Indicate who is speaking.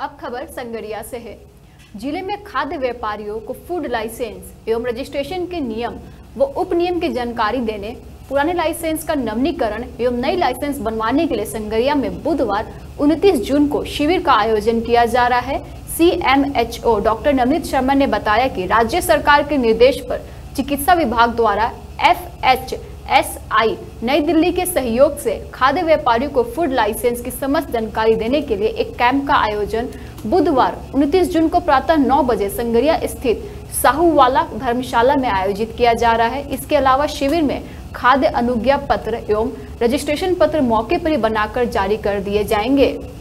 Speaker 1: अब खबर संगरिया से है। जिले में खाद्य व्यापारियों को फूड लाइसेंस एवं रजिस्ट्रेशन के नियम व उप नियम की जानकारी देने, पुराने लाइसेंस का नवीनीकरण एवं नई लाइसेंस बनवाने के लिए संगरिया में बुधवार 29 जून को शिविर का आयोजन किया जा रहा है। CMHO डॉक्टर नवनीत शर्मा ने बताया कि राज्य सरकार के निर्देश पर चिकित्सा विभाग द्वारा FHSI नई दिल्ली के सहयोग से खाद्य व्यापारियों को फूड लाइसेंस की समस्त जानकारी देने के लिए एक कैंप का आयोजन बुधवार 29 जून को प्रातः 9 बजे संगरिया स्थित साहूवाला धर्मशाला में आयोजित किया जा रहा है। इसके अलावा शिविर में खाद्य अनुज्ञा पत्र एवं रजिस्ट्रेशन पत्र मौके पर ही बनाकर जारी कर दिए जाएंगे।